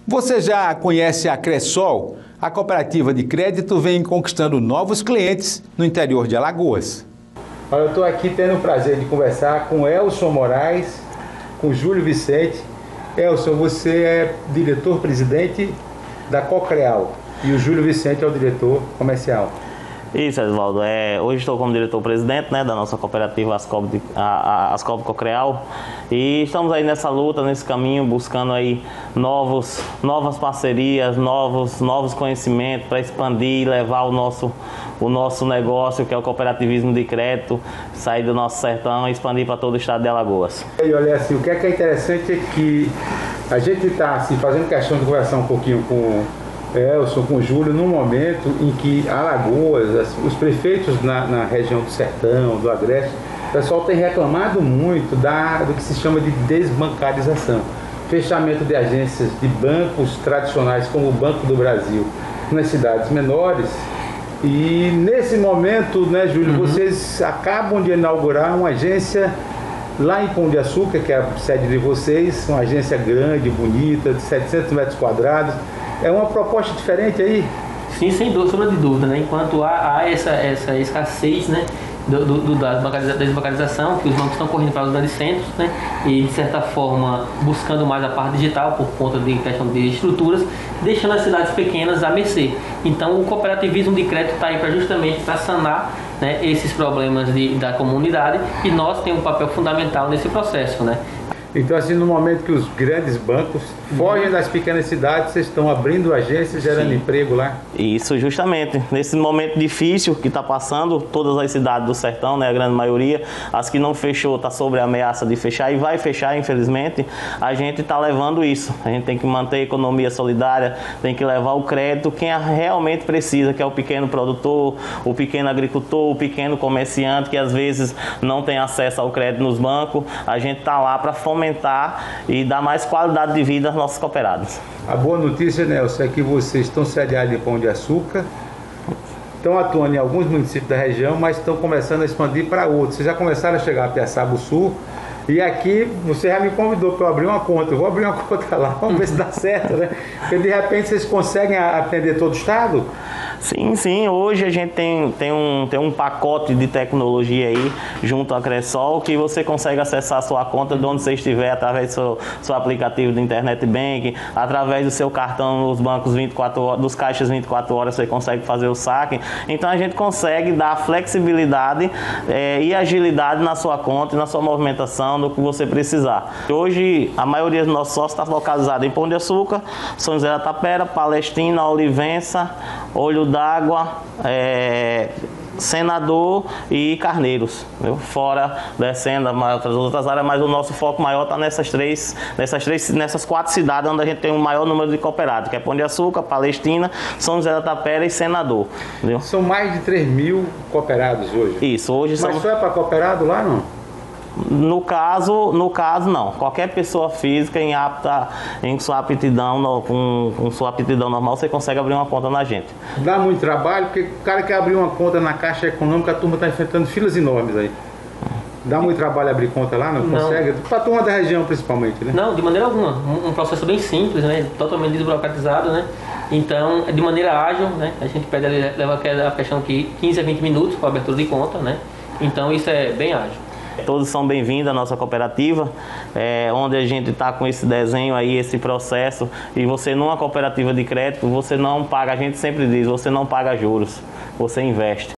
Você já conhece a Cressol? A cooperativa de crédito vem conquistando novos clientes no interior de Alagoas. Olha, eu estou aqui tendo o prazer de conversar com Elson Moraes, com Júlio Vicente. Elson, você é diretor-presidente da Cocreal e o Júlio Vicente é o diretor comercial. Isso, Edvaldo. Hoje estou como diretor-presidente, da nossa cooperativa Ascob Cocreal, e estamos aí nessa luta, nesse caminho, buscando aí novas parcerias, novos conhecimentos para expandir e levar o nosso negócio, que é o cooperativismo de crédito, sair do nosso sertão e expandir para todo o estado de Alagoas. E olha assim, o que é interessante é que a gente está assim, fazendo questão de conversar um pouquinho com Elson, com o Júlio, num momento em que Alagoas, os prefeitos na região do Sertão, do Agreste, o pessoal tem reclamado muito do que se chama de desbancarização. Fechamento de agências de bancos tradicionais, como o Banco do Brasil, nas cidades menores. E nesse momento, né, Júlio, vocês acabam de inaugurar uma agência lá em Pão de Açúcar, que é a sede de vocês, uma agência grande, bonita, de 700 metros quadrados. É uma proposta diferente aí? Sim, sem sombra de dúvida, né? Enquanto há essa escassez, né, da desbancarização, que os bancos estão correndo para os grandes centros, né, e de certa forma buscando mais a parte digital por conta de questão de estruturas, deixando as cidades pequenas à mercê. Então o cooperativismo de crédito está aí justamente para sanar, né, esses problemas da comunidade, e nós temos um papel fundamental nesse processo, né? Então, assim, no momento que os grandes bancos fogem das pequenas cidades, vocês estão abrindo agências, gerando emprego lá? Isso, justamente. Nesse momento difícil que está passando, todas as cidades do sertão, né, a grande maioria, as que não fechou, está sobre a ameaça de fechar e vai fechar, infelizmente, a gente está levando isso. A gente tem que manter a economia solidária, tem que levar o crédito quem realmente precisa, que é o pequeno produtor, o pequeno agricultor, o pequeno comerciante, que às vezes não tem acesso ao crédito nos bancos. A gente está lá para fomentar e dar mais qualidade de vida aos nossos cooperados. A boa notícia, Nelson, é que vocês estão sediados em Pão de Açúcar, estão atuando em alguns municípios da região, mas estão começando a expandir para outros. Vocês já começaram a chegar a Piaçabuçu, e aqui você já me convidou para eu abrir uma conta. Eu vou abrir uma conta lá, vamos ver se dá certo, né? Porque de repente vocês conseguem atender todo o estado? Sim. Hoje a gente tem um pacote de tecnologia aí junto à Cressol, que você consegue acessar a sua conta de onde você estiver, através do seu aplicativo de internet banking, através do seu cartão nos bancos 24 horas, dos caixas 24 horas você consegue fazer o saque. Então a gente consegue dar flexibilidade e agilidade na sua conta e na sua movimentação do que você precisar. Hoje a maioria dos nossos sócios está localizada em Pão de Açúcar, São José da Tapera, Palestina, Olivença, Olho d'Água, Senador e Carneiros, viu? Fora descendo outras áreas, mas o nosso foco maior está nessas 4 cidades onde a gente tem o maior número de cooperados, que é Pão de Açúcar, Palestina, São José da Tapera e Senador. Viu? São mais de 3.000 cooperados hoje. Isso, hoje mas só é para cooperado lá, não? No caso, não. Qualquer pessoa física em sua aptidão, com sua aptidão normal, você consegue abrir uma conta na gente. Dá muito trabalho, porque o cara quer abrir uma conta na Caixa Econômica, a turma está enfrentando filas enormes aí. Dá muito trabalho abrir conta lá, não consegue? Para a turma da região, principalmente, né? Não, de maneira alguma. Um processo bem simples, né? Totalmente desburocratizado, né? Então, de maneira ágil, né? A gente leva a questão aqui 15 a 20 minutos para a abertura de conta, né? Então, isso é bem ágil. Todos são bem-vindos à nossa cooperativa, onde a gente está com esse desenho aí, esse processo, e você numa cooperativa de crédito, você não paga, a gente sempre diz, você não paga juros, você investe.